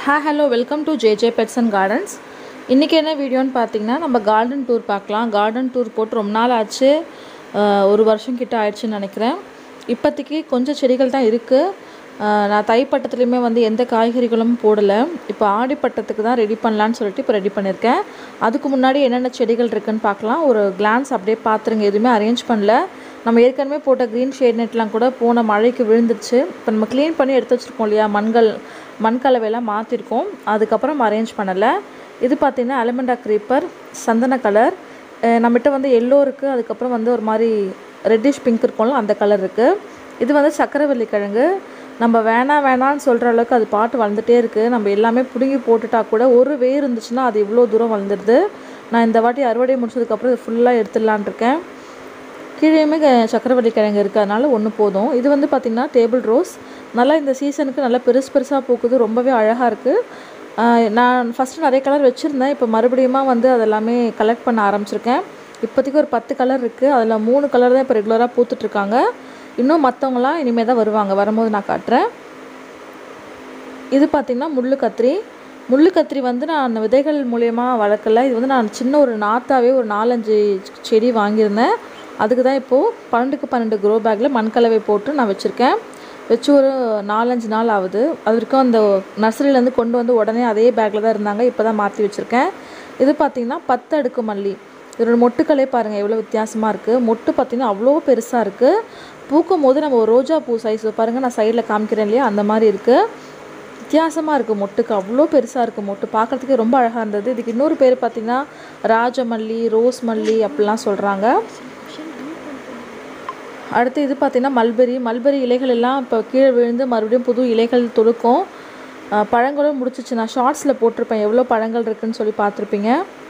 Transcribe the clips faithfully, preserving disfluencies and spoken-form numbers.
Hi, hello, welcome to J J Pets and Gardens. இன்றைக்கி என்ன வீடியோன்னு பார்த்தீங்கன்னா நம்ம கார்டன் டூர் பார்க்கலாம். கார்டன் டூர் போட்டு ரொம்ப நாள் ஆச்சு, ஒரு வருஷம் கிட்ட ஆயிடுச்சுன்னு நினைக்கிறேன். இப்போதைக்கு கொஞ்சம் செடிகள் தான் இருக்குது. நான் தைப்பட்டத்துலேயுமே வந்து எந்த காய்கறிகளும் போடலை. இப்போ ஆடிப்பட்டத்துக்கு தான் ரெடி பண்ணலான்னு சொல்லிட்டு இப்போ ரெடி பண்ணியிருக்கேன். அதுக்கு முன்னாடி என்னென்ன செடிகள் இருக்குதுன்னு பார்க்கலாம். ஒரு கிளான்ஸ் அப்படியே பார்த்துருங்க. எதுவுமே அரேஞ்ச் பண்ணல. நம்ம ஏற்கனவே போட்ட க்ரீன் ஷேட் நெட்லாம் கூட போன மழைக்கு விழுந்துருச்சு. இப்போ நம்ம க்ளீன் பண்ணி எடுத்து வச்சுருக்கோம் இல்லையா, மண்கள் மண்கலவையெல்லாம் மாற்றிருக்கோம். அதுக்கப்புறம் அரேஞ்ச் பண்ணலை. இது பார்த்திங்கன்னா அலமண்டா க்ரீப்பர், சந்தன கலர். நம்மகிட்ட வந்து எல்லோ இருக்குது, அதுக்கப்புறம் வந்து ஒரு மாதிரி ரெட்டிஷ் பிங்க் இருக்கும்ல, அந்த கலர் இருக்குது. இது வந்து சக்கரவள்ளி கிழங்கு. நம்ம வேணாம் வேணான்னு சொல்கிற அளவுக்கு அது பாட்டு வளர்ந்துட்டே இருக்குது. நம்ம எல்லாமே பிடுங்கி போட்டுட்டா கூட ஒரு வேர் இருந்துச்சுன்னா அது இவ்வளோ தூரம் வளர்ந்துடுது. நான் இந்த வாட்டி அறுவடை முடிச்சதுக்கப்புறம் இது ஃபுல்லாக எடுத்துடலான் இருக்கேன். கீழேயுமே சக்கரவள்ளி கிழங்கு இருக்குது, அதனால ஒன்று போதும். இது வந்து பார்த்திங்கன்னா டேபிள் ரோஸ். நல்லா இந்த சீசனுக்கு நல்லா பெருசு பெருசாக பூக்குது, ரொம்பவே அழகாக இருக்குது. நான் ஃபஸ்ட்டு நிறைய கலர் வச்சுருந்தேன். இப்போ மறுபடியும் வந்து அதெல்லாமே கலெக்ட் பண்ண ஆரம்பிச்சிருக்கேன். இப்போதைக்கு ஒரு பத்து கலர் இருக்குது. அதில் மூணு கலர் தான் இப்போ ரெகுலராக பூத்துட்ருக்காங்க. இன்னும் மற்றவங்களாம் இனிமேல் தான் வருவாங்க, வரும்போது நான் காட்டுறேன். இது பார்த்திங்கன்னா முள்ளு கத்திரி. முள்ளு கத்திரி வந்து நான் விதைகள் மூலயமா வளர்க்கலை. இது வந்து நான் சின்ன ஒரு நாற்றாவே ஒரு நாலஞ்சு செடி வாங்கியிருந்தேன். அதுக்கு தான் இப்போது பன்னெண்டுக்கு பன்னெண்டு க்ரோ பேக்கில் மண்கலவை போட்டு நான் வச்சுருக்கேன். வச்சு ஒரு நாலஞ்சு நாள் ஆகுது. அது வரைக்கும் அந்த நர்சரியிலேருந்து கொண்டு வந்து உடனே அதே பேக்கில் தான் இருந்தாங்க. இப்போ தான் மாற்றி வச்சுருக்கேன். இது பார்த்திங்கன்னா பத்து அடுக்கு மல்லி. இதோட மொட்டுக்களே பாருங்கள் எவ்வளோ வித்தியாசமாக இருக்குது. மொட்டு பார்த்திங்கன்னா அவ்வளோ பெருசாக இருக்குது. பூக்கும் போது நம்ம ஒரு ரோஜா பூ சைஸ் பாருங்கள், நான் சைடில் காமிக்கிறேன் இல்லையா, அந்த மாதிரி இருக்குது. வித்தியாசமாக இருக்குது மொட்டுக்கு, அவ்வளோ பெருசாக இருக்குது மொட்டு. பார்க்குறதுக்கே ரொம்ப அழகாக இருந்தது. இதுக்கு இன்னொரு பேர் பார்த்திங்கன்னா ராஜமல்லி, ரோஸ் மல்லி அப்படிலாம் சொல்கிறாங்க. அடுத்து இது பார்த்திங்கன்னா மல்பெரி. மல்பெரி இலைகள் எல்லாம் இப்போ கீழே விழுந்து மறுபடியும் புது இலைகள் துளுக்கும். பழங்களும் முடிச்சிச்சு. நான் ஷார்ட்ஸில் போட்டிருப்பேன் எவ்வளோ பழங்கள் இருக்குதுன்னு சொல்லி பார்த்துருப்பீங்க.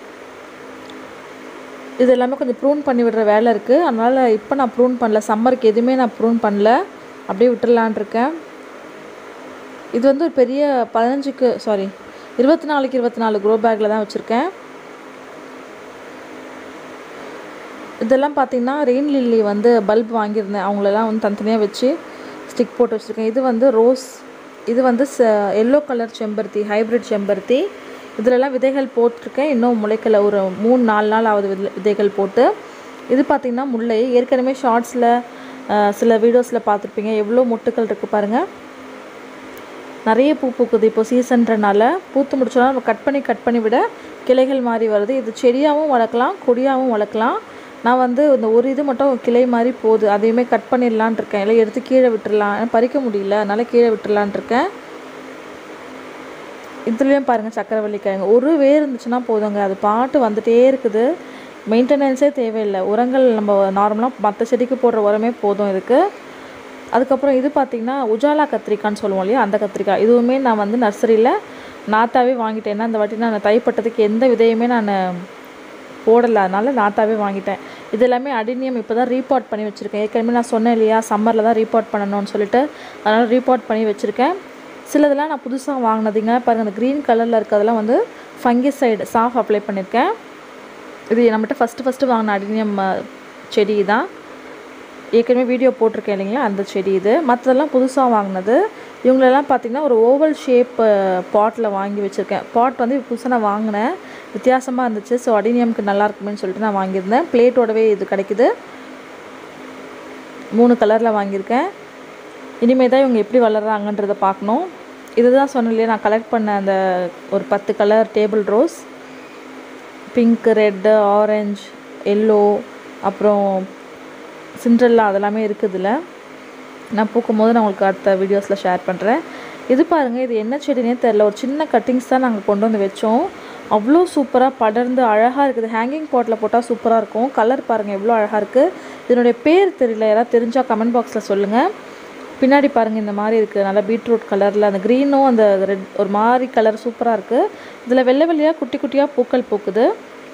இது எல்லாமே கொஞ்சம் ப்ரூன் பண்ணி விடுற வேலை இருக்குது. அதனால் இப்போ நான் ப்ரூன் பண்ணல. சம்மருக்கு எதுவுமே நான் ப்ரூன் பண்ணல, அப்படியே விட்டுடலான் இருக்கேன். இது வந்து ஒரு பெரிய பதினஞ்சுக்கு சாரி இருபத்தி நாலுக்கு இருபத்தி நாலு க்ரோ பேக்கில் தான் வச்சுருக்கேன். இதெல்லாம் பார்த்திங்கன்னா ரெயின் லில்லி வந்து பல்ப் வாங்கியிருந்தேன். அவங்களெல்லாம் வந்து தனித்தனியாக வச்சு ஸ்டிக் போட்டு வச்சுருக்கேன். இது வந்து ரோஸ். இது வந்து ச எல்லோ கலர் செம்பருத்தி, ஹைப்ரிட் செம்பருத்தி. இதிலெல்லாம் விதைகள் போட்டிருக்கேன். இன்னும் முளைக்கலை. ஒரு மூணு நாலு நாள் ஆகுது விதைகள் போட்டு. இது பார்த்திங்கன்னா முல்லை. ஏற்கனவே ஷார்ட்ஸில் சில வீடியோஸில் பார்த்துருப்பீங்க எவ்வளோ மொட்டுக்கள் இருக்குது பாருங்கள். நிறைய பூ பூக்குது இப்போ சீசன்றனால. பூத்து முடிச்சோன்னா நம்ம கட் பண்ணி கட் பண்ணி விட கிளைகள் மாதிரி வருது. இது செடியாகவும் வளர்க்கலாம், கொடியாகவும் வளர்க்கலாம். நான் வந்து இந்த ஒரு இது மட்டும் கிளை மாதிரி போகுது, அதையுமே கட் பண்ணிடலான் இருக்கேன். இல்லை எடுத்து கீழே விட்டுடலாம், பறிக்க முடியல, அதனால் கீழே விட்டுடலான் இருக்கேன். இதுலேயும் பாருங்கள் சக்கரவள்ளி கிழங்கு. ஒரு வேர் இருந்துச்சுன்னா போதுங்க, அது பாட்டு வந்துகிட்டே இருக்குது. மெயின்டெனன்ஸே தேவையில்லை. உரங்கள் நம்ம நார்மலாக மற்ற செடிக்கு போடுற உரமே போதும் இதுக்கு. அதுக்கப்புறம் இது பார்த்திங்கன்னா உஜாலா கத்திரிக்கான்னு சொல்லுவோம் இல்லையா, அந்த கத்திரிக்காய். இதுவுமே நான் வந்து நர்சரியில் நாற்றாவே வாங்கிட்டேன். ஏன்னா அந்த வாட்டி நான் தைப்பட்டத்துக்கு எந்த விதையுமே நான் போடலை, அதனால் நாற்றாவே வாங்கிட்டேன். இது எல்லாமே அடினியம் இப்போ தான் ரீபாட் பண்ணி வச்சுருக்கேன். ஏற்கனவே நான் சொன்னேன் இல்லையா, சம்மரில் தான் ரீபாட் பண்ணணும்னு சொல்லிட்டு, அதனால் ரீபாட் பண்ணி வச்சுருக்கேன். சிலதெல்லாம் நான் புதுசாக வாங்கினதுங்க பாருங்கள். அந்த க்ரீன் கலரில் இருக்கிறதெல்லாம் வந்து ஃபங்கிசைடு சாஃப் அப்ளை பண்ணியிருக்கேன். இது நம்மகிட்ட ஃபஸ்ட்டு ஃபஸ்ட்டு வாங்கின அடினியம் செடி தான். ஏற்கனவே வீடியோ போட்டிருக்கேன் இல்லைங்களா, அந்த செடி இது. மற்றதெல்லாம் புதுசாக வாங்கினது. இவங்களெல்லாம் பார்த்திங்கன்னா ஒரு ஓவல் ஷேப் பாட்டில் வாங்கி வச்சுருக்கேன். பாட் வந்து புதுசாக நான் வாங்கினேன், வித்தியாசமாக இருந்துச்சு. ஸோ அடினியம்க்கு நல்லா இருக்குமேன்னு சொல்லிட்டு நான் வாங்கியிருந்தேன். பிளேட்டோடவே இது கிடைக்குது. மூணு கலரில் வாங்கியிருக்கேன். இனிமேல் தான் இவங்க எப்படி வளர்கிறாங்கன்றதை பார்க்கணும். இதுதான் சொன்னேன் இல்லையா, நான் கலெக்ட் பண்ண அந்த ஒரு பத்து colour table rose. Pink, red, ஆரஞ்சு, எல்லோ, அப்புறம் சிண்ட்ரெல்லா, அதெல்லாமே இருக்குதுல. நான் பூக்கும் போது நான் உங்களுக்கு அடுத்த வீடியோஸில் ஷேர் பண்ணுறேன். இது பாருங்கள், இது என்ன செடினே தெரில. ஒரு சின்ன கட்டிங்ஸ் தான் நாங்கள் கொண்டு வந்து வச்சோம். அவ்வளோ சூப்பராக படர்ந்து அழகாக இருக்குது. ஹேங்கிங் பாட்டில் போட்டால் சூப்பராக இருக்கும். கலர் பாருங்கள் எவ்வளோ அழகாக இருக்குது. இதனுடைய பேர் தெரியல, யாராவது தெரிஞ்சால் கமெண்ட் பாக்ஸில் சொல்லுங்கள். பின்னாடி பாருங்கள் இந்த மாதிரி இருக்குது, நல்லா பீட்ரூட் கலரில். அந்த க்ரீனும் அந்த ரெட் ஒரு மாதிரி கலர் சூப்பராக இருக்குது. இதில் வெள்ளை வெள்ளையாக குட்டி குட்டியாக பூக்கள் பூக்குது.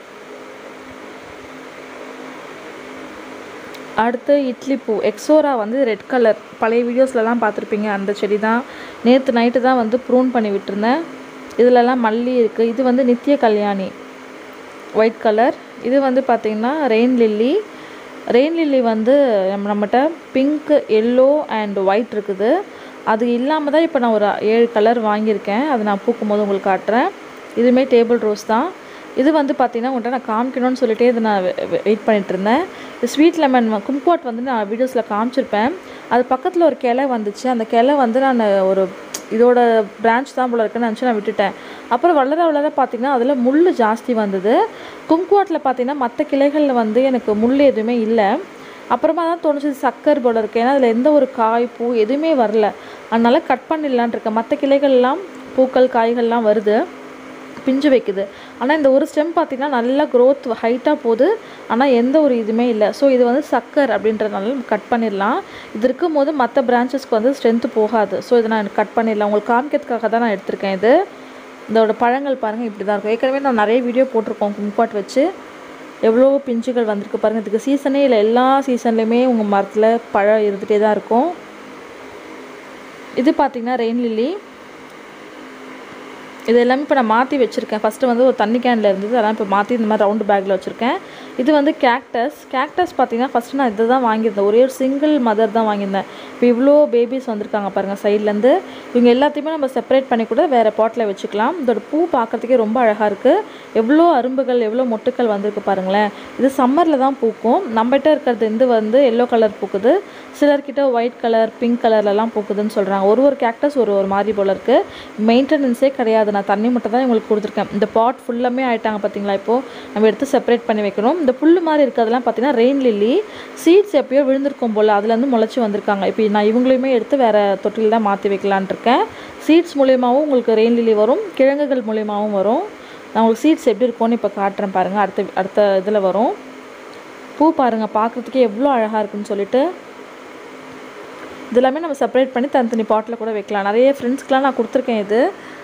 அடுத்து இட்லி பூ, எக்ஸோரா வந்து ரெட் கலர். பழைய வீடியோஸ்லலாம் பார்த்துருப்பீங்க, அந்த செடி தான். நேற்று நைட்டு தான் வந்து ப்ரூன் பண்ணி விட்டுருந்தேன். இதிலலாம் மல்லி இருக்குது. இது வந்து நித்திய கல்யாணி, ஒயிட் கலர். இது வந்து பார்த்திங்கன்னா ரெயின் லில்லி. ரெயின் லில்லி வந்து நம்ம நம்மகிட்ட பிங்க்கு, எல்லோ அண்ட் ஒயிட் இருக்குது. அது இல்லாமல் தான் இப்போ நான் ஒரு ஏழு கலர் வாங்கியிருக்கேன். அது நான் பூக்கும் போது உங்களுக்கு காட்டுறேன். இதுவுமே டேபிள் ரோஸ் தான். இது வந்து பார்த்திங்கன்னா உங்கள்கிட்ட நான் காமிக்கணும்னு சொல்லிட்டே இது நான் வெயிட் பண்ணிகிட்டு இருந்தேன். ஸ்வீட் லெமன் கும்குவாட் வந்து நான் வீடியோஸில் காமிச்சிருப்பேன். அது பக்கத்தில் ஒரு கிளை வந்துச்சு. அந்த கிளை வந்து நான் ஒரு இதோட பிரான்ச் தான் போல இருக்குன்னு நினச்சி நான் விட்டுட்டேன். அப்புறம் வளர வளர பார்த்திங்கன்னா அதில் முள் ஜாஸ்தி வந்தது. கும்குவாட்டில் பார்த்திங்கன்னா மற்ற கிளைகளில் வந்து எனக்கு முள் எதுவுமே இல்லை. அப்புறமா தான் தோணுச்சு சக்கர் போல இருக்குது. ஏன்னா அதில் எந்த ஒரு காய் பூ எதுவுமே வரல. அதனால் கட் பண்ணிடலான் இருக்கேன். மற்ற கிளைகள்லாம் பூக்கள் காய்கள்லாம் வருது, பிஞ்சு வைக்குது. ஆனால் இந்த ஒரு ஸ்டெம் பார்த்திங்கன்னா நல்லா க்ரோத் ஹைட்டாக போகுது. ஆனால் எந்த ஒரு இதுவுமே இல்லை. ஸோ இது வந்து சக்கர் அப்படின்றதுனால கட் பண்ணிடலாம். இது இருக்கும் போது மற்ற பிரான்ச்சஸ்க்கு வந்து ஸ்ட்ரென்த்து போகாது. ஸோ இதை நான் கட் பண்ணிடலாம். உங்களுக்கு காமிக்கிறதுக்காக தான் நான் எடுத்திருக்கேன். இது இதோட பழங்கள் பாருங்கள் இப்படி தான் இருக்கும். ஏற்கனவே நான் நிறைய வீடியோ போட்டிருக்கோம் கும்குவாட் வச்சு. எவ்வளோ பிஞ்சுகள் வந்திருக்கு பாருங்கள். இதுக்கு சீசனே இல்லை. எல்லா சீசன்லேயுமே உங்கள் மரத்தில் பழம் இருந்துகிட்டே தான் இருக்கும். இது பார்த்திங்கன்னா ரெயின் லில்லி. இது எல்லாமே இப்போ நான் மாற்றி வச்சுருக்கேன். ஃபஸ்ட்டு வந்து ஒரு தண்ணி கேனில் இருந்தது, அதெல்லாம் இப்போ மாற்றி இந்த மாதிரி ரவுண்டு பேக்கில் வச்சுருக்கேன். இது வந்து கேக்டஸ். கேக்டஸ் பார்த்திங்கன்னா ஃபஸ்ட்டு நான் இதை தான் வாங்கியிருந்தேன். ஒரே ஒரு சிங்கிள் மதர் தான் வாங்கியிருந்தேன். இப்போ இவ்வளோ பேபிஸ் வந்திருக்காங்க பாருங்கள் சைட்லேருந்து. இவங்க எல்லாத்தையுமே நம்ம செப்பரேட் பண்ணி கூட வேறு பாட்டில் வச்சுக்கலாம். இதோட பூ பார்க்குறதுக்கே ரொம்ப அழகாக இருக்குது. எவ்வளோ அரும்புகள் எவ்வளோ மொட்டுக்கள் வந்திருக்கு பாருங்களேன். இது சம்மரில் தான் பூக்கும். நம்மகிட்ட இருக்கிறது இது வந்து எல்லோ கலர் பூக்குது. சிலர்கிட்ட ஒயிட் கலர் பிங்க் கலர்லலாம் பூக்குதுன்னு சொல்கிறாங்க. ஒரு ஒரு கேக்டஸ் ஒரு ஒரு மாதிரி போல் இருக்குது. மெயின்டெனன்ஸே கிடையாது. நான் தண்ணி மட்டும் தான் இவங்களுக்கு கொடுத்துருக்கேன். இந்த பாட் ஃபுல்லாமே ஆகிட்டாங்க பார்த்தீங்களா. இப்போது நம்ம எடுத்து செப்பரேட் பண்ணி வைக்கணும். இந்த புல் மாதிரி இருக்கிறதெல்லாம் பார்த்தீங்கன்னா ரெயின் லில்லி. சீட்ஸ் எப்பயோ விழுந்திருக்கும் போல் அதுலேருந்து முளைச்சி வந்திருக்காங்க. இப்போ நான் இவங்களையுமே எடுத்து வேறு தொட்டில் தான் மாற்றி வைக்கலான் இருக்கேன். சீட்ஸ் மூலியமாகவும் உங்களுக்கு ரெயின் லில்லி வரும், கிழங்குகள் மூலியமாகவும் வரும். நான் உங்களுக்கு சீட்ஸ் எப்படி இருக்கும்னு இப்போ காட்டுறேன் பாருங்கள். அடுத்த அடுத்த இதில் வரும். பூ பாருங்கள் பார்க்குறதுக்கே எவ்வளோ அழகாக இருக்குன்னு சொல்லிட்டு. இதெல்லாமே நம்ம செப்பரேட் பண்ணி தனித்தனி பாட்டில் கூட வைக்கலாம். நிறைய ஃப்ரெண்ட்ஸ்க்கெலாம் நான் கொடுத்துருக்கேன். இது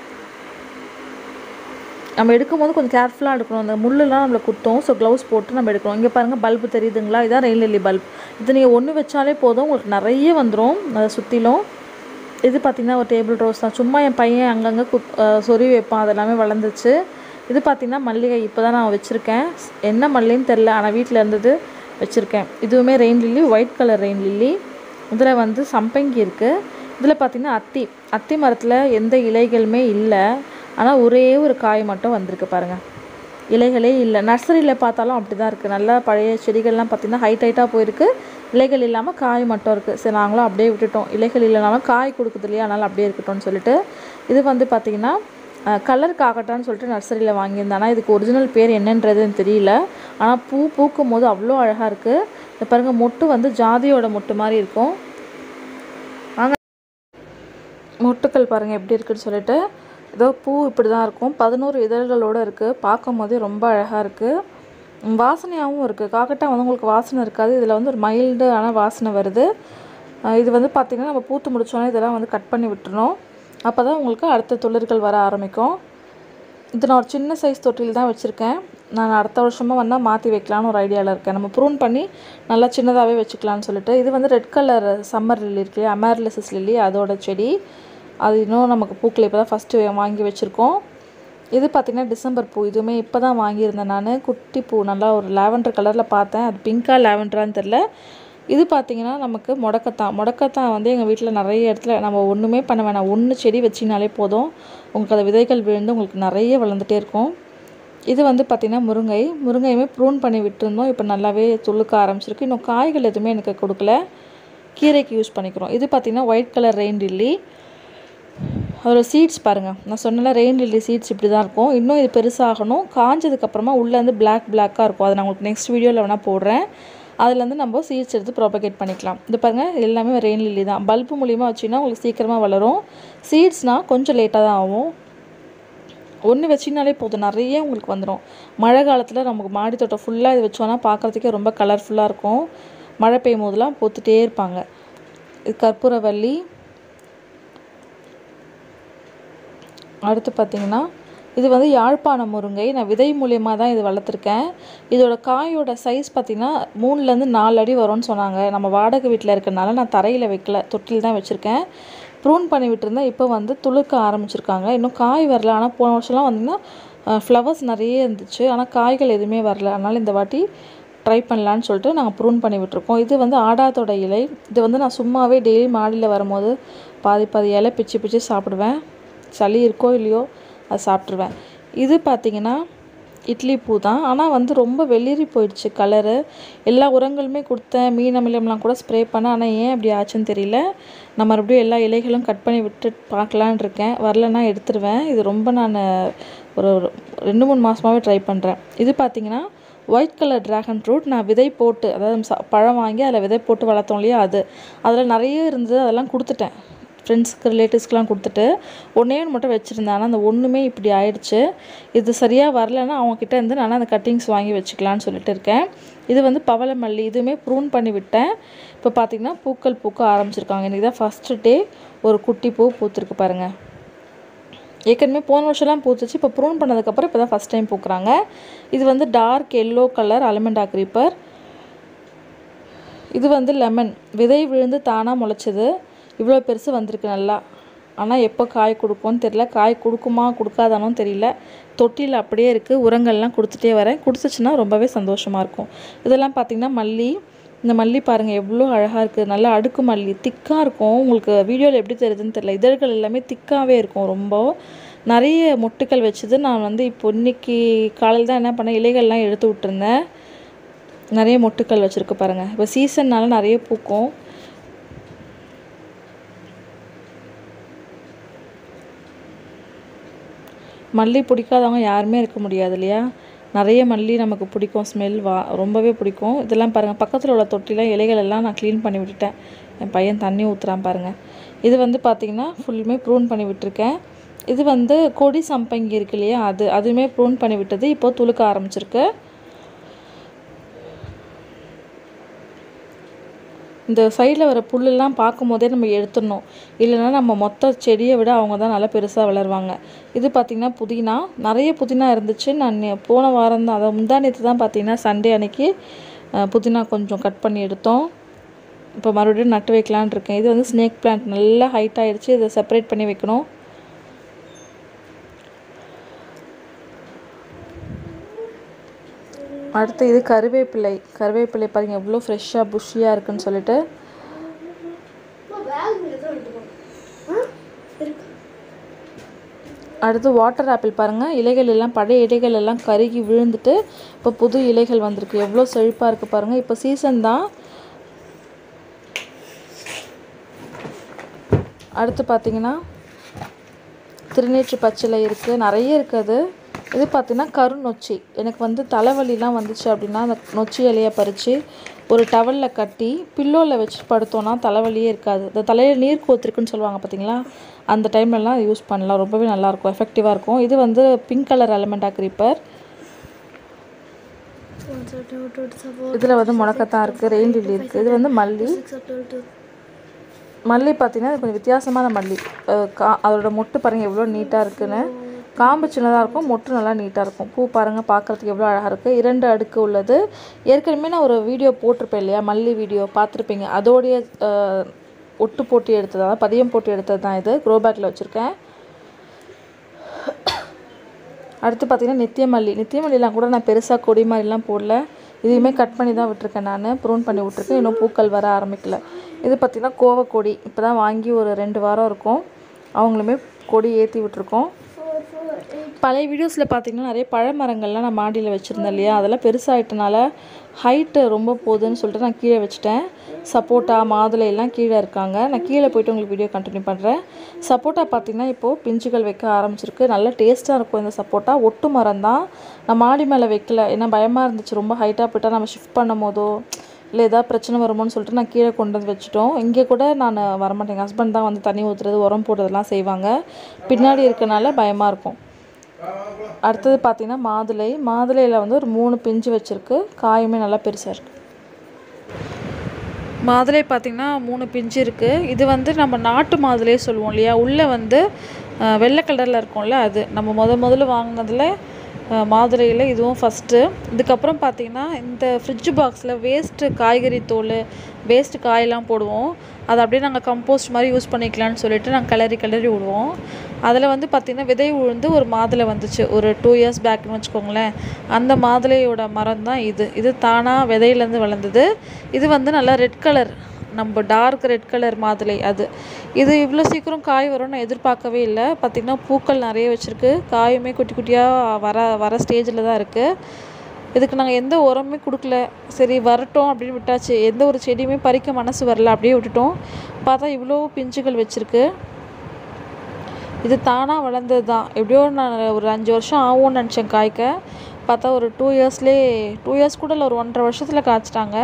நம்ம எடுக்கும்போது கொஞ்சம் கேர்ஃபுல்லாக எடுக்கணும். அந்த முள்ளெலாம் நம்மளை குத்தும். ஸோ க்ளவுஸ் போட்டு நம்ம எடுக்கணும். இங்கே பாருங்கள் பல்பு தெரியுதுங்களா. இதுதான் ரெயின் லில்லி பல்ப். இது நீங்கள் ஒன்று வச்சாலே போதும், உங்களுக்கு நிறைய வந்துடும் அதை சுற்றிலும். இது பார்த்திங்கன்னா ஒரு டேபிள் ரோஸ் தான். சும்மா என் பையன் அங்கங்கே குத் சொறி வைப்பான். அதெல்லாமே வளர்ந்துச்சு. இது பார்த்திங்கன்னா மல்லிகை. இப்போ தான் நான் வச்சுருக்கேன். என்ன மல்லின்னு தெரில, ஆனால் வீட்டில் இருந்தது வச்சுருக்கேன். இதுவுமே rain lily, white colour rain lily. இதில் வந்து சம்பங்கி இருக்குது. இதில் பார்த்திங்கன்னா அத்தி. அத்தி மரத்தில் எந்த இலைகளுமே இல்லை. ஆனால் ஒரே ஒரு காய் மட்டும் வந்திருக்கு பாருங்கள். இலைகளே இல்லை. நர்சரியில் பார்த்தாலும் அப்படி தான் இருக்குது. நல்லா பழைய செடிகள்லாம் பார்த்திங்கன்னா ஹைட் ஹைட்டாக போயிருக்கு. இலைகள் இல்லாமல் காய் மட்டும் இருக்குது. சரி நாங்களும் அப்படியே விட்டுட்டோம். இலைகள் இல்லைனாலும் காய் கொடுக்குது இல்லையா, அதனால் அப்படியே இருக்கட்டும்னு சொல்லிட்டு. இது வந்து பார்த்திங்கன்னா கலர் காக்கட்டான்னு சொல்லிட்டு நர்சரியில் வாங்கியிருந்தேன். ஆனால் இதுக்கு ஒரிஜினல் பேர் என்னன்றதுன்னு தெரியல. ஆனால் பூ பூக்கும் போது அவ்வளோ அழகாக இருக்குது. இந்த பாருங்கள் மொட்டு வந்து ஜாதியோட மொட்டு மாதிரி இருக்கும். வாங்க மொட்டுக்கள் பாருங்கள் எப்படி இருக்குதுன்னு சொல்லிட்டு. ஏதோ பூ இப்படி தான் இருக்கும். பதினோரு இதழ்களோடு இருக்குது. பார்க்கும் போதே ரொம்ப அழகாக இருக்குது. வாசனையாகவும் இருக்குது. காக்கட்டா வந்து உங்களுக்கு வாசனை இருக்காது. இதில் வந்து ஒரு மைல்டான வாசனை வருது. இது வந்து பார்த்திங்கன்னா நம்ம பூத்து முடித்தோன்னே இதெல்லாம் வந்து கட் பண்ணி விட்டுறணும். அப்போ தான் உங்களுக்கு அடுத்த துளிர்கள் வர ஆரம்பிக்கும். இது நான் ஒரு சின்ன சைஸ் தொட்டில் தான் வச்சுருக்கேன். நான் அடுத்த வருஷமாக வந்தால் மாற்றி வைக்கலான்னு ஒரு ஐடியாவில் இருக்கேன். நம்ம ப்ரூன் பண்ணி நல்லா சின்னதாகவே வச்சுக்கலான்னு சொல்லிட்டு. இது வந்து ரெட் கலர் சம்மர் லில்லி இருக்கு இல்லையா, அமேரலிசஸ் லில்லி, அதோட செடி. அது இன்னும் நமக்கு பூக்களை இப்போ தான் ஃபஸ்ட்டு வாங்கி வச்சுருக்கோம். இது பார்த்திங்கன்னா டிசம்பர் பூ. இதுவுமே இப்போ தான் வாங்கியிருந்தேன் நான். குட்டி பூ நல்லா ஒரு லாவெண்டர் கலரில் பார்த்தேன். அது பிங்காக லாவெண்டரான்னு தெரில. இது பார்த்திங்கன்னா நமக்கு முடக்கத்தான். முடக்கத்தான் வந்து எங்கள் வீட்டில் நிறைய இடத்துல நம்ம ஒன்றுமே பண்ண வேணாம். ஒன்று செடி வச்சிங்கனாலே போதும், உங்களுக்கு அந்த விதைகள் விழுந்து உங்களுக்கு நிறைய வளர்ந்துட்டே இருக்கும். இது வந்து பார்த்திங்கன்னா முருங்கை. முருங்கையுமே ப்ரூன் பண்ணி விட்டுருந்தோம். இப்போ நல்லாவே துளுக்க ஆரம்பிச்சிருக்கு. இன்னும் காய்கள் எதுவுமே எனக்கு கொடுக்கல. கீரைக்கு யூஸ் பண்ணிக்கிறோம். இது பார்த்திங்கன்னா ஒயிட் கலர் ரெயின் லில்லி. அதோட சீட்ஸ் பாருங்கள். நான் சொன்னல ரெயின் லில்லி சீட்ஸ் இப்படி தான் இருக்கும். இன்னும் இது பெருசாகணும். காஞ்சதுக்கப்புறமா உள்ளேருந்து பிளாக் பிளாக்காக இருக்கும். அதை நான் உங்களுக்கு நெக்ஸ்ட் வீடியோவில் வேணால் போடுறேன். அதுலேருந்து நம்ம சீட்ஸ் எடுத்து ப்ராபகேட் பண்ணிக்கலாம். இது பாருங்கள் எல்லாமே ரெயின் லில்லி தான். பல்பு மூலிமா வச்சிங்கன்னா உங்களுக்கு சீக்கிரமாக வளரும். சீட்ஸ்னால் கொஞ்சம் லேட்டாக தான் ஆகும். ஒன்று வச்சிங்கனாலே போதும், நிறைய உங்களுக்கு வந்துடும். மழை காலத்தில் நமக்கு மாடி தோட்டம் ஃபுல்லாக இது வச்சோன்னா பார்க்குறதுக்கே ரொம்ப கலர்ஃபுல்லாக இருக்கும். மழை பெய்யும் போதெல்லாம் பூத்துட்டே இருப்பாங்க. இது கற்பூரவள்ளி. அடுத்து பார்த்திங்கன்னா இது வந்து யாழ்ப்பாண முருங்கை. நான் விதை மூலியமாக தான் இது வளர்த்துருக்கேன். இதோட காயோட சைஸ் பார்த்திங்கன்னா மூணுலேருந்து நாலு அடி வரும்னு சொன்னாங்க. நம்ம வாடகை வீட்டில் இருக்கிறனால நான் தரையில் வைக்கல, தொட்டில் தான் வச்சுருக்கேன். ப்ரூன் பண்ணி விட்டுருந்தேன். இப்போ வந்து துளுக்க ஆரம்பிச்சிருக்காங்க. இன்னும் காய் வரல. ஆனால் போன வருஷம்லாம் வந்திங்கன்னா ஃப்ளவர்ஸ் நிறைய இருந்துச்சு. ஆனால் காய்கள் எதுவுமே வரல. அதனால் இந்த வாட்டி ட்ரை பண்ணலான்னு சொல்லிட்டு நாங்கள் ப்ரூன் பண்ணி விட்டுருக்கோம். இது வந்து ஆடாத்தோட இலை. இது வந்து நான் சும்மாவே டெய்லி மாடியில் வரும்போது பாதி பாதி இலை பிச்சு பிச்சு சாப்பிடுவேன். சளி இருக்கோ இல்லையோ அது சாப்பிட்ருவேன். இது பார்த்திங்கன்னா இட்லி பூ தான். ஆனால் வந்து ரொம்ப வெளிரி போயிடுச்சு கலரு. எல்லா உரங்களுமே கொடுத்தேன், மீன் அமிலம்லாம் கூட ஸ்ப்ரே பண்ணேன். ஆனால் ஏன் அப்படி ஆச்சுன்னு தெரியல. நான் மறுபடியும் எல்லா இலைகளும் கட் பண்ணி விட்டு பார்க்கலான் இருக்கேன். வரலன்னா எடுத்துருவேன். இது ரொம்ப நான் ஒரு ரெண்டு மூணு மாதமாகவே ட்ரை பண்ணுறேன். இது பார்த்திங்கன்னா ஒயிட் கலர் ட்ராகன் ஃப்ரூட். நான் விதை போட்டு, அதாவது பழம் வாங்கி அதில் விதை போட்டு வளர்த்தோம் இல்லையா, அது அதில் நிறைய இருந்தது. அதெல்லாம் கொடுத்துட்டேன், ஃப்ரெண்ட்ஸ்க்கு ரிலேட்டிவ்ஸ்க்கெலாம் கொடுத்துட்டு ஒன்றே ஒன்று மட்டும் வச்சுருந்தேன். ஆனால் அந்த ஒன்றுமே இப்படி ஆயிடுச்சு. இது சரியாக வரலைன்னா அவங்கக்கிட்ட இருந்து நான் அந்த கட்டிங்ஸ் வாங்கி வச்சுக்கலான்னு சொல்லிட்டு இருக்கேன். இது வந்து பவள மல்லி. இதுவுமே ப்ரூன் பண்ணி விட்டேன். இப்போ பார்த்திங்கன்னா பூக்கள் பூக்க ஆரம்பிச்சிருக்காங்க. இன்றைக்கி தான் ஃபஸ்ட்டு டே ஒரு குட்டி பூ பூத்துருக்கு பாருங்கள். ஏற்கனவே போன வருஷம்லாம் பூத்துச்சு. இப்போ ப்ரூன் பண்ணதுக்கப்புறம் இப்போ தான் ஃபஸ்ட் டைம் பூக்குறாங்க. இது வந்து dark yellow colour allamanda creeper. இது வந்து லெமன். விதை விழுந்து தானாக முளைச்சது. இவ்வளோ பெருசு வந்திருக்கு நல்லா. ஆனால் எப்போ காய் கொடுக்கும்னு தெரியல. காய் கொடுக்குமா கொடுக்காதானோன்னு தெரியல. தொட்டியில் அப்படியே இருக்குது. உரங்கள்லாம் கொடுத்துட்டே வரேன். கொடுத்துச்சுன்னா ரொம்பவே சந்தோஷமாக இருக்கும். இதெல்லாம் பார்த்திங்கன்னா மல்லி. இந்த மல்லி பாருங்கள் எவ்வளோ அழகாக இருக்குது. நல்லா அடுக்கு மல்லி, திக்காக இருக்கும். உங்களுக்கு வீடியோவில் எப்படி தெரியுதுன்னு தெரியல. இதழ்கள் எல்லாமே திக்காகவே இருக்கும். ரொம்ப நிறைய மொட்டுக்கள் வச்சுது. நான் வந்து இப்போ இன்றைக்கி காலையில் தான் என்ன பண்ணேன், இலைகள்லாம் எடுத்து விட்டுருந்தேன். நிறைய மொட்டுக்கள் வச்சுருக்கு பாருங்கள். இப்போ சீசன்னால நிறைய பூக்கும். மல்லி பிடிக்காதவங்க யாருமே இருக்க முடியாது இல்லையா. நிறைய மல்லி நமக்கு பிடிக்கும். ஸ்மெல் வா ரொம்பவே பிடிக்கும். இதெல்லாம் பாருங்கள், பக்கத்தில் உள்ள தொட்டிலாம் இலைகள் எல்லாம் நான் க்ளீன் பண்ணி விட்டுட்டேன். என் பையன் தண்ணி ஊற்றுறான் பாருங்கள். இது வந்து பார்த்திங்கன்னா ஃபுல்லுமே ப்ரூன் பண்ணி விட்டுருக்கேன். இது வந்து கொடி சம்பங்கி இருக்கு இல்லையா, அது அதுவுமே ப்ரூன் பண்ணி விட்டது. இப்போது துளுக்க ஆரம்பிச்சிருக்கு. இந்த சைடில் வர புல்லெல்லாம் பார்க்கும் போதே நம்ம எடுத்துடணும். இல்லைன்னா நம்ம மொத்த செடியை விட அவங்க தான் நல்லா பெருசாக வளருவாங்க. இது பார்த்திங்கன்னா புதினா. நிறைய புதினா இருந்துச்சு. நான் போன வாரம் தான், அதை முந்தா நேற்று தான் பார்த்திங்கன்னா சண்டே அன்னைக்கு புதினா கொஞ்சம் கட் பண்ணி எடுத்தோம். இப்போ மறுபடியும் நட்டு வைக்கலான் இருக்கேன். இது வந்து ஸ்னேக் பிளான்ட். நல்லா ஹைட் ஆகிடுச்சு. இதை செப்பரேட் பண்ணி வைக்கணும். அடுத்து இது கருவேப்பிலை. கருவேப்பிலை பாருங்கள் எவ்வளோ ஃப்ரெஷ்ஷாக புஷ்ஷியாக இருக்குன்னு சொல்லிட்டு. அடுத்து வாட்டர் ஆப்பிள் பாருங்கள். இலைகள் எல்லாம் பழைய இலைகள் எல்லாம் கருகி விழுந்துட்டு இப்போ புது இலைகள் வந்திருக்கு. எவ்வளோ செழிப்பாக இருக்குது பாருங்கள். இப்போ சீசன் தான். அடுத்து பார்த்திங்கன்னா திருநீற்று பச்சிலை இருக்குது. நிறைய இருக்குது. இது பார்த்திங்கன்னா கருநொச்சி. எனக்கு வந்து தலைவலிலாம் வந்துச்சு அப்படின்னா அந்த நொச்சி இலையை பறித்து ஒரு டவலில் கட்டி பில்லோவில் வச்சு படுத்தோன்னா தலைவலியே இருக்காது. இந்த தலையில் நீர் கோத்துருக்குன்னு சொல்லுவாங்க பார்த்தீங்களா, அந்த டைம்லலாம் யூஸ் பண்ணலாம். ரொம்பவே நல்லாயிருக்கும், எஃபெக்டிவாக இருக்கும். இது வந்து பிங்க் கலர் அலமண்டா க்ரீப்பர். இதில் வந்து முடக்கத்தான் இருக்குது, ரெயின் லில்லி இருக்குது. இது வந்து மல்லி. மல்லி பார்த்திங்கன்னா கொஞ்சம் வித்தியாசமான மல்லி. கா அதோட மொட்டு பாருங்கள் எவ்வளோ நீட்டாக இருக்குதுன்னு. காம்பு சின்னதாக இருக்கும், மொட்டு நல்லா நீட்டாக இருக்கும். பூ பாருங்கள் பார்க்குறதுக்கு எவ்வளோ அழகாக இருக்குது. இரண்டு அடுக்கு உள்ளது. ஏற்கனவே நான் ஒரு வீடியோ போட்டிருப்பேன் இல்லையா, மல்லி வீடியோ பார்த்துருப்பீங்க. அதோடைய ஒட்டு போட்டு எடுத்தது, அதாவது பதியம் போட்டு எடுத்தது தான் இது. க்ரோ பேக்கில் வச்சுருக்கேன். அடுத்து பார்த்திங்கன்னா நித்திய மல்லி. நித்திய மல்லிலாம் கூட நான் பெருசாக கொடி மாதிரிலாம் போடல. இதையுமே கட் பண்ணி தான் விட்டுருக்கேன். நான் ப்ரூன் பண்ணி விட்ருக்கேன். இன்னும் பூக்கள் வர ஆரம்பிக்கல. இது பார்த்திங்கன்னா கோவக்கொடி. இப்போ தான் வாங்கி ஒரு ரெண்டு வாரம் இருக்கும். அவங்களுமே கொடி ஏற்றி விட்டுருக்கோம். பழைய வீடியோஸில் பார்த்திங்கன்னா நிறைய பழ மரங்கள்லாம் நான் மாடியில் வச்சுருந்தேன் இல்லையா, அதெல்லாம் பெருசாகிட்டனால ஹைட்டு ரொம்ப போகுதுன்னு சொல்லிட்டு நான் கீழே வச்சுட்டேன். சப்போட்டா மாதுளை எல்லாம் கீழே இருக்காங்க. நான் கீழே போய்ட்டு உங்களுக்கு வீடியோ கண்டினியூ பண்ணுறேன். சப்போட்டா பார்த்திங்கன்னா இப்போது பிஞ்சுகள் வைக்க ஆரம்பிச்சிருக்கு. நல்ல டேஸ்ட்டாக இருக்கும் இந்த சப்போட்டா. ஒட்டு மரம் தான். நான் மாடி மேலே வைக்கல, ஏன்னா பயமாக இருந்துச்சு. ரொம்ப ஹைட்டாக போய்ட்டால் நம்ம ஷிஃப்ட் பண்ணும் போதோ இல்லை ஏதாவது பிரச்சனை வருமோன்னு சொல்லிட்டு நான் கீழே கொண்டு வந்து வச்சுட்டோம். இங்கே கூட நான் வரமாட்டேன். எங்கள் ஹஸ்பண்ட் தான் வந்து தண்ணி ஊற்றுறது, உரம் போடுறதெல்லாம் செய்வாங்க. பின்னாடி இருக்கனால பயமாக இருக்கும். அடுத்தது பார்த்திங்கன்னா மாதுளை. மாதுளையில் வந்து ஒரு மூணு பிஞ்சு வச்சுருக்கு. காயுமே நல்லா பெருசாக இருக்குது. மாதுளை பார்த்திங்கன்னா மூணு பிஞ்சு இருக்குது. இது வந்து நம்ம நாட்டு மாதுளையே சொல்லுவோம் இல்லையா, உள்ளே வந்து வெள்ளை கலரில் இருக்கும்ல, அது நம்ம முத முதல்ல வாங்கினதில் மாதுளையில் இதுவும் ஃபஸ்ட்டு. இதுக்கப்புறம் பார்த்திங்கன்னா இந்த ஃப்ரிட்ஜ் பாக்ஸில் வேஸ்ட்டு காய்கறி தோல், வேஸ்ட்டு காயெல்லாம் போடுவோம். அதை அப்படியே நாங்கள் கம்போஸ்ட் மாதிரி யூஸ் பண்ணிக்கலான்னு சொல்லிட்டு நாங்கள் கிளறி கிளறி விடுவோம். அதில் வந்து பார்த்திங்கன்னா விதை உழுந்து ஒரு மாதுளை வந்துச்சு, ஒரு டூ இயர்ஸ் பேக்குன்னு வச்சுக்கோங்களேன். அந்த மாதுளையோட மரம் தான் இது. இது தானாக விதையிலேருந்து வளர்ந்தது. இது வந்து நல்லா ரெட் கலர், நம்ம டார்க் ரெட் கலர் மாதுளை அது. இது இவ்வளோ சீக்கிரம் காய் வரும்னு நான் எதிர்பார்க்கவே இல்லை. பார்த்திங்கன்னா பூக்கள் நிறைய வச்சுருக்கு, காயுமே குட்டி குட்டியாக வர வர ஸ்டேஜில் தான் இருக்குது. இதுக்கு நாங்கள் எந்த உரமே கொடுக்கல. சரி வரட்டும் அப்படின்னு விட்டாச்சு. எந்த ஒரு செடியுமே பறிக்க மனசு வரல, அப்படியே விட்டுட்டோம். பார்த்தா இவ்வளோ பிஞ்சுகள் வச்சுருக்கு. இது தானாக வளர்ந்தது தான். எப்படியோ நான் ஒரு அஞ்சு வருஷம் ஆகும்னு நினச்சேன் காய்க்க. பார்த்தா ஒரு டூ இயர்ஸ்லேயே டூ இயர்ஸ் கூட இல்லை, ஒரு ஒன்றரை வருஷத்தில் காய்ச்சிட்டாங்க.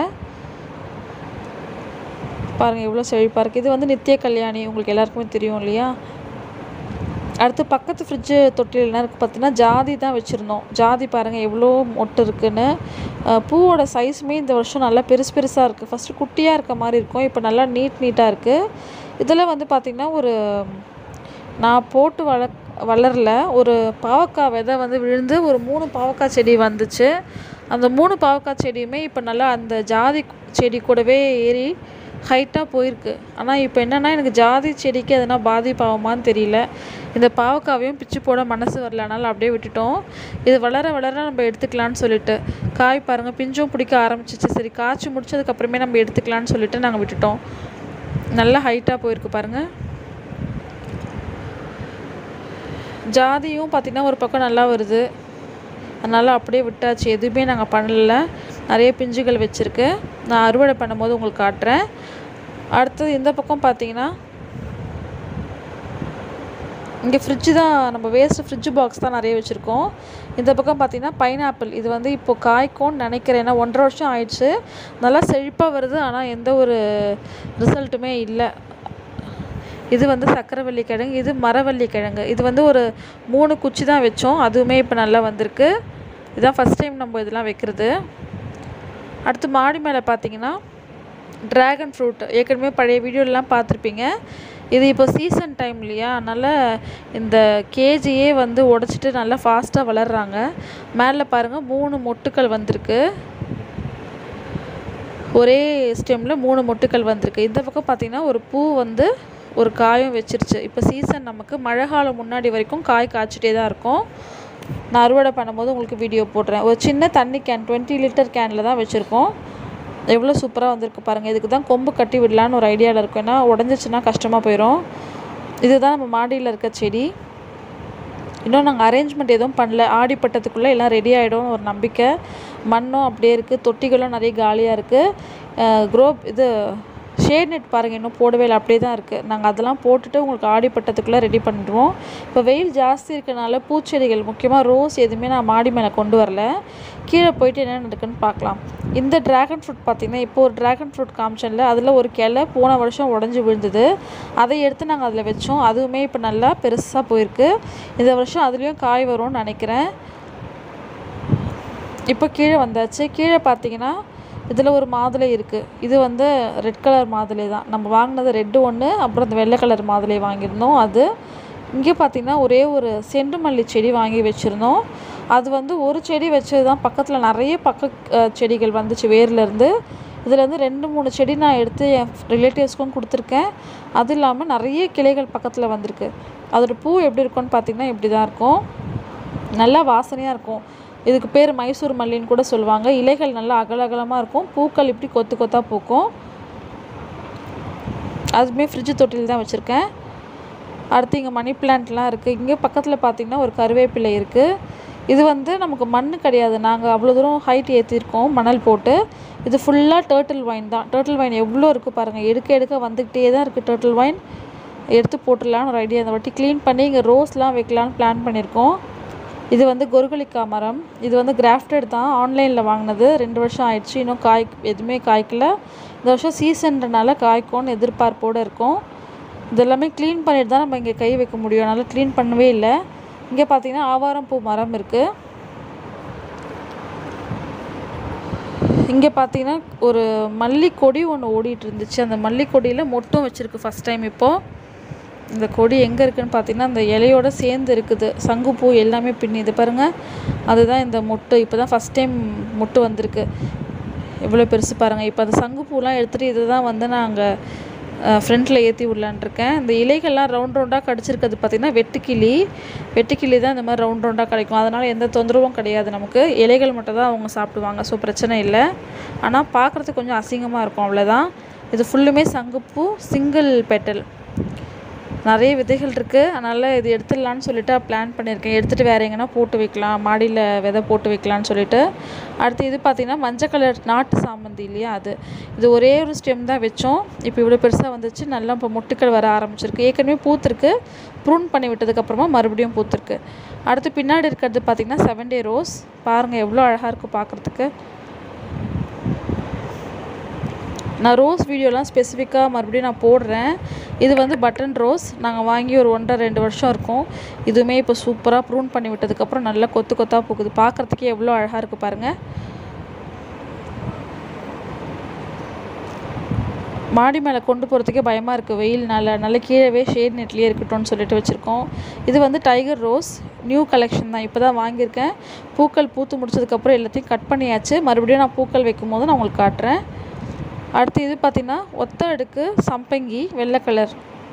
பாருங்கள் எவ்வளோ செழிப்பாக இருக்குது. இது வந்து நித்திய கல்யாணி, உங்களுக்கு எல்லாருக்குமே தெரியும் இல்லையா. அடுத்து பக்கத்து ஃப்ரிட்ஜு தொட்டியில் என்ன இருக்குது பார்த்தீங்கன்னா, ஜாதி தான் வச்சுருந்தோம். ஜாதி பாருங்கள் எவ்வளோ மொட்டு இருக்குதுன்னு. பூவோட சைஸுமே இந்த வருஷம் நல்லா பெருசு பெருசாக இருக்குது. ஃபஸ்ட்டு குட்டியாக இருக்க மாதிரி இருக்கும், இப்போ நல்லா நீட் நீட்டாக இருக்குது. இதில் வந்து பார்த்திங்கன்னா ஒரு நான் போட்டு வள வளரல ஒரு பாவக்காய் விதை வந்து விழுந்து ஒரு மூணு பாவக்காய் செடி வந்துச்சு. அந்த மூணு பாவக்காய் செடியுமே இப்போ நல்லா அந்த ஜாதி செடி கூடவே ஏறி ஹைட்டாக போயிருக்கு. ஆனால் இப்போ என்னென்னா எனக்கு ஜாதி செடிக்கு எதனா பாதிப்பாகுமான்னு தெரியல. இந்த பாவக்காவையும் பிச்சு போட மனசு வரல, அதனால் அப்படியே விட்டுட்டோம். இது வளர வளர நம்ம எடுத்துக்கலான்னு சொல்லிட்டு. காய் பாருங்கள் பிஞ்சும் பிடிக்க ஆரம்பிச்சிச்சு. சரி காய்ச்சி முடிச்சதுக்கப்புறமே நம்ம எடுத்துக்கலான்னு சொல்லிட்டு நாங்கள் விட்டுட்டோம். நல்லா ஹைட்டாக போயிருக்கு பாருங்கள். ஜாதியும் பார்த்திங்கன்னா ஒரு பக்கம் நல்லா வருது, அதனால் அப்படியே விட்டாச்சு. எதுவுமே நாங்கள் பண்ணல. நிறைய பிஞ்சுகள் வச்சுருக்கு. நான் அறுவடை பண்ணும்போது உங்களுக்கு காட்டுறேன். அடுத்தது இந்த பக்கம் பார்த்திங்கன்னா இங்கே ஃப்ரிட்ஜு தான், நம்ம வேஸ்ட்டு ஃப்ரிட்ஜு பாக்ஸ் தான் நிறைய வச்சுருக்கோம். இந்த பக்கம் பார்த்திங்கன்னா பைனாப்பிள். இது வந்து இப்போது காய்க்கும்னு நினைக்கிறேன், ஏன்னா ஒன்றரை வருஷம் ஆயிடுச்சு. நல்லா செழிப்பாக வருது, ஆனால் எந்த ஒரு ரிசல்ட்டுமே இல்லை. இது வந்து சக்கரவள்ளி கிழங்கு, இது மரவள்ளி கிழங்கு. இது வந்து ஒரு மூணு குச்சி தான் வச்சோம், அதுவுமே இப்போ நல்லா வந்திருக்கு. இதுதான் ஃபஸ்ட் டைம் நம்ம இதெல்லாம் வைக்கிறது. அடுத்து மாடி மேலே பார்த்திங்கன்னா ட்ராகன் ஃப்ரூட், ஏற்கனவே பழைய வீடியோலாம் பார்த்துருப்பீங்க. இது இப்போ சீசன் டைம் இல்லையா, அதனால் இந்த கேஜியே வந்து உடச்சிட்டு நல்லா ஃபாஸ்ட்டாக வளர்கிறாங்க. மேலே பாருங்கள் மூணு மொட்டுக்கள் வந்திருக்கு, ஒரே ஸ்டெம்மில் மூணு மொட்டுக்கள் வந்திருக்கு. இந்த பக்கம் பார்த்திங்கன்னா ஒரு பூ வந்து ஒரு காயும் வச்சிருச்சு. இப்போ சீசன் நமக்கு மழை காலம் முன்னாடி வரைக்கும் காய் காய்ச்சிட்டே தான் இருக்கும். நான் அறுவடை பண்ணும்போது உங்களுக்கு வீடியோ போடுறேன். ஒரு சின்ன தண்ணி கேன் டுவெண்ட்டி லிட்டர் கேனில் தான் வச்சுருக்கோம். எவ்வளோ சூப்பராக வந்திருக்கு பாருங்கள். இதுக்கு தான் கொம்பு கட்டி விடலான்னு ஒரு ஐடியாவில் இருக்கும், ஏன்னா உடஞ்சிச்சின்னா கஷ்டமாக போயிடும். இதுதான் நம்ம மாடியில் இருக்க செடி. இன்னும் நாங்கள் அரேஞ்ச்மெண்ட் எதுவும் பண்ணல, ஆடிப்பட்டத்துக்குள்ளே எல்லாம் ரெடி ஆகிடும்னு ஒரு நம்பிக்கை. மண்ணும் அப்படியே இருக்குது, தொட்டிகளும் நிறைய காலியாக இருக்குது. க்ரோப் இது ஷேட் நெட் பாருங்கள் இன்னும் போடவே இல்லை, அப்படியே தான் இருக்குது. நாங்கள் அதெல்லாம் போட்டுட்டு உங்களுக்கு ஆடிப்பட்டத்துக்குள்ளே ரெடி பண்ணிடுவோம். இப்போ வெயில் ஜாஸ்தி இருக்கனால பூச்செடிகள் முக்கியமாக ரோஸ் எதுவுமே நான் மாடி மேலே கொண்டு வரல. கீழே போயிட்டு என்ன நடக்குன்னு பார்க்கலாம். இந்த ட்ராகன் ஃப்ரூட் பார்த்திங்கன்னா இப்போ ஒரு ட்ராகன் ஃப்ரூட் காமிச்சனில் அதில் ஒரு கிளை போன வருஷம் உடஞ்சி விழுந்தது. அதை எடுத்து நாங்கள் அதில் வச்சோம். அதுவுமே இப்போ நல்லா பெருசாக போயிருக்கு. இந்த வருஷம் அதுலேயும் காய் வரும்னு நினைக்கிறேன். இப்போ கீழே வந்தாச்சு. கீழே பார்த்திங்கன்னா இதில் ஒரு மாதுளை இருக்குது. இது வந்து ரெட் கலர் மாதுளை தான். நம்ம வாங்கினது ரெட்டு ஒன்று, அப்புறம் இந்த வெள்ளை கலர் மாதுளை வாங்கியிருந்தோம். அது இங்கே பார்த்திங்கன்னா ஒரே ஒரு செண்டு மல்லி செடி வாங்கி வச்சுருந்தோம். அது வந்து ஒரு செடி வச்சது தான், பக்கத்தில் நிறைய பக்க செடிகள் வந்துச்சு வேர்லேருந்து. இதுலேருந்து ரெண்டு மூணு செடி நான் எடுத்து என் ரிலேட்டிவ்ஸ்க்கும் கொடுத்துருக்கேன். அது இல்லாமல் நிறைய கிளைகள் பக்கத்தில் வந்திருக்கு. அதோட பூ எப்படி இருக்கும்னு பார்த்திங்கன்னா இப்படி தான் இருக்கும், நல்லா வாசனையாக இருக்கும். இதுக்கு பேர் மைசூர் மல்லின்னு கூட சொல்லுவாங்க. இலைகள் நல்லா அகல அகலமாக இருக்கும், பூக்கள் இப்படி கொத்து கொத்தாக பூக்கும். அதுவுமே ஃப்ரிட்ஜு தொட்டியில் தான் வச்சுருக்கேன். அடுத்து இங்கே மணி பிளான்ட்லாம் இருக்குது. இங்கே பக்கத்தில் பார்த்திங்கன்னா ஒரு கருவேப்பிலை இருக்குது. இது வந்து நமக்கு மண் கிடையாது, நாங்கள் அவ்வளோ தூரம் ஹைட் ஏற்றிருக்கோம் மணல் போட்டு. இது ஃபுல்லாக டேர்ட்டில் வைன் தான். டேர்ட்டில் வைன் எவ்வளோ இருக்குது பாருங்கள், எடுக்க எடுக்க வந்துக்கிட்டே தான் இருக்குது டேர்ட்டில் வைன். எடுத்து போட்டுடலான்னு ஒரு ஐடியா. அந்த வாட்டி க்ளீன் பண்ணி இங்கே ரோஸ்லாம் வைக்கலான்னு பிளான் பண்ணியிருக்கோம். இது வந்து கொருகலிக்கா மரம். இது வந்து கிராஃப்டட் தான், ஆன்லைனில் வாங்கினது. ரெண்டு வருஷம் ஆயிடுச்சு, இன்னும் காய் எதுவுமே காய்க்கல. இந்த வருஷம் சீசன்றனால காய்க்கும்னு எதிர்பார்ப்போடு இருக்கும். இதெல்லாமே க்ளீன் பண்ணிட்டு தான் நம்ம இங்கே கை வைக்க முடியும், அதனால் க்ளீன் பண்ணவே இல்லை. இங்கே பார்த்திங்கன்னா ஆவாரம் பூ மரம் இருக்குது. இங்கே பார்த்திங்கன்னா ஒரு மல்லிக்கொடி ஒன்று ஓடிட்டு இருந்துச்சு. அந்த மல்லிக்கொடியில் மொட்டும் வச்சுருக்கு ஃபஸ்ட் டைம் இப்போது. இந்த கொடி எங்கே இருக்குதுன்னு பார்த்தீங்கன்னா அந்த இலையோடு சேர்ந்து இருக்குது. சங்குப்பூ எல்லாமே பின்னி இது பாருங்கள். அதுதான் இந்த மொட்டு. இப்போ தான் ஃபஸ்ட் டைம் மொட்டு வந்திருக்கு. எவ்வளோ பெருசு பாருங்கள். இப்போ அந்த சங்குப்பூலாம் எடுத்துகிட்டு இதை தான் வந்து நாங்கள் ஃப்ரண்ட்டில் ஏற்றி விடலான்ட்ருக்கேன். இந்த இலைகள்லாம் ரவுண்ட் ரவுண்டாக கடிச்சிருக்கிறது பார்த்திங்கன்னா வெட்டுக்கிளி. வெட்டுக்கிளி தான் இந்த மாதிரி ரவுண்ட் ரவுண்டாக கிடைக்கும். அதனால் எந்த தொந்தரவும் கிடையாது நமக்கு. இலைகள் மட்டும் தான் அவங்க சாப்பிடுவாங்க. ஸோ பிரச்சனை இல்லை. ஆனால் பார்க்குறதுக்கு கொஞ்சம் அசிங்கமாக இருக்கும், அவ்வளோதான். இது ஃபுல்லுமே சங்குப்பூ, சிங்கிள் பெட்டல். நிறைய விதைகள் இருக்குது. அதனால் இது எடுத்துடலான்னு சொல்லிட்டு பிளான் பண்ணியிருக்கேன். எடுத்துகிட்டு வேறு எங்கன்னா போட்டு வைக்கலாம், மாடியில் விதை போட்டு வைக்கலான்னு சொல்லிட்டு. அடுத்து இது பார்த்திங்கன்னா மஞ்சள் கலர் நாட்டு சாமந்தி இல்லையா, அது இது ஒரே ஒரு ஸ்டெம் தான் வச்சோம். இப்போ இவ்வளோ பெருசாக வந்துச்சு. நல்லா இப்போ மொட்டுக்கள் வர ஆரம்பிச்சிருக்கு. ஏற்கனவே பூத்துருக்கு. ப்ரூன் பண்ணி விட்டதுக்கப்புறமா மறுபடியும் பூத்துருக்கு. அடுத்து பின்னாடி இருக்கிறது பார்த்திங்கன்னா செவன் டே ரோஸ். பாருங்கள் எவ்வளோ அழகாக இருக்குது பார்க்குறதுக்கு. நான் ரோஸ் வீடியோலாம் ஸ்பெசிஃபிக்காக மறுபடியும் நான் போடுறேன். இது வந்து பட்டன் ரோஸ். நாங்கள் வாங்கி ஒரு ஒன்றரை ரெண்டு வருஷம் இருக்கும். இதுவுமே இப்போ சூப்பராக ப்ரூன் பண்ணி விட்டதுக்கப்புறம் நல்லா கொத்து கொத்தாக பூக்குது. பார்க்குறதுக்கே எவ்வளோ அழகாக இருக்குது பாருங்கள். மாடி மேலே கொண்டு போகிறதுக்கே பயமாக இருக்குது வெயில்னால. நல்ல கீழவே ஷேட் நெட்லேயே இருக்கட்டும்னு சொல்லிட்டு வச்சுருக்கோம். இது வந்து டைகர் ரோஸ். நியூ கலெக்ஷன் தான். இப்போ தான் வாங்கியிருக்கேன். பூக்கள் பூத்து முடிச்சதுக்கப்புறம் எல்லாத்தையும் கட் பண்ணியாச்சு. மறுபடியும் நான் பூக்கள் வைக்கும் போது நான் உங்களுக்கு காட்டுறேன். அடுத்து இது பார்த்திங்கன்னா ஒத்த அடுக்கு சம்பங்கி வெள்ளை கலர்.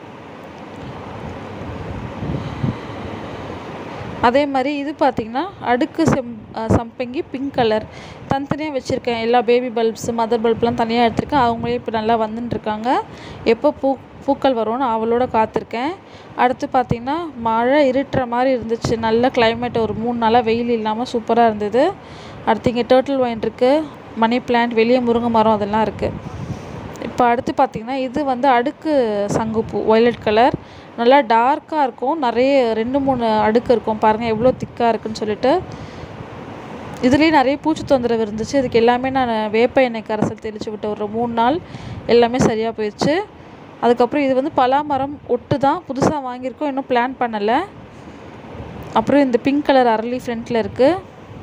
அதே மாதிரி இது பார்த்திங்கன்னா அடுக்கு செம் சம்பங்கி பிங்க் கலர். தனித்தனியாக வச்சுருக்கேன். எல்லா பேபி பல்ப்ஸ், மதர் பல்ப்லாம் தனியாக எடுத்துருக்கேன். அவங்களே இப்போ நல்லா வந்துட்டுருக்காங்க. எப்போ பூ பூக்கள் வரும்னு அவளோட காத்திருக்கேன். அடுத்து பார்த்திங்கன்னா மழை இருட்டுற மாதிரி இருந்துச்சு. நல்ல கிளைமேட். ஒரு மூணு நாளாக வெயில் இல்லாமல் சூப்பராக இருந்தது. அடுத்து இங்கே டர்ட்டில் வைன் இருக்குது. மணி பிளான்ட், வெளியே முருங்கை மரம் அதெல்லாம் இருக்குது. இப்போ அடுத்து பார்த்திங்கன்னா இது வந்து அடுக்கு சங்குப்பூ வயலட் கலர். நல்லா டார்க்காக இருக்கும். நிறைய ரெண்டு மூணு அடுக்கு இருக்கும். பாருங்கள் எவ்வளோ திக்காக இருக்குதுன்னு சொல்லிட்டு. இதுலேயே நிறைய பூச்சி தொந்தரவு இருந்துச்சு. இதுக்கு எல்லாமே நான் வேப்ப எண்ணெய் கரைசல் தெளித்து விட்டு ஒரு மூணு நாள் எல்லாமே சரியாக போயிடுச்சு. அதுக்கப்புறம் இது வந்து பலாமரம் ஒட்டு தான் புதுசாக வாங்கியிருக்கோம். இன்னும் பிளான் பண்ணலை. அப்புறம் இந்த பிங்க் கலர் அரளி ஃப்ரண்ட்டில் இருக்குது.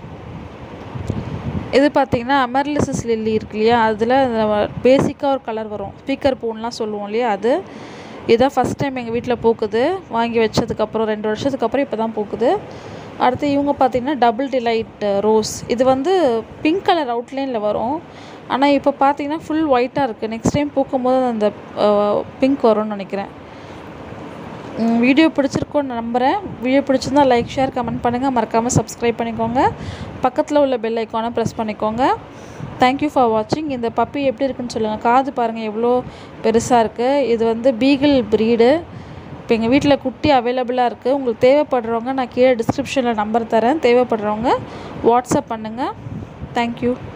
இது பார்த்திங்கன்னா அமர்லிசஸ் லில்லி இருக்கு இல்லையா, அதில் பேசிக்காக ஒரு கலர் வரும். ஸ்பீக்கர் பூன்லாம் சொல்லுவோம் இல்லையா, அது இதுதான் ஃபஸ்ட் டைம் எங்கள் வீட்டில் பூக்குது. வாங்கி வச்சதுக்கப்புறம் ரெண்டு வருஷத்துக்கு அப்புறம் இப்போ தான் பூக்குது. அடுத்து இவங்க பார்த்திங்கன்னா டபுள் டிலைட் ரோஸ். இது வந்து பிங்க் கலர் அவுட்லைனில் வரும். ஆனால் இப்போ பார்த்திங்கன்னா ஃபுல் ஒயிட்டாக இருக்குது. நெக்ஸ்ட் டைம் பூக்கும்போது அந்த பிங்க் வரும்னு நினைக்கிறேன். வீடியோ பிடிச்சிருக்கோன்னு நம்புகிறேன். வீடியோ பிடிச்சிருந்தால் லைக், ஷேர், கமெண்ட் பண்ணுங்கள். மறக்காமல் சப்ஸ்கிரைப் பண்ணிக்கோங்க. பக்கத்தில் உள்ள பெல் ஐக்கானை ப்ரெஸ் பண்ணிக்கோங்க. தேங்க்யூ ஃபார் வாட்சிங். இந்த பப்பி எப்படி இருக்குன்னு சொல்லுங்கள். காது பாருங்கள் எவ்வளோ பெருசாக இருக்குது. இது வந்து பீகிள் ப்ரீடு. இப்போ எங்கள் வீட்டில் குட்டி அவைலபிளாக இருக்குது. உங்களுக்கு தேவைப்படுறவங்க நான் கீழே டிஸ்கிரிப்ஷனில் நம்பர் தரேன். தேவைப்படுறவங்க வாட்ஸ்அப் பண்ணுங்கள். தேங்க்யூ.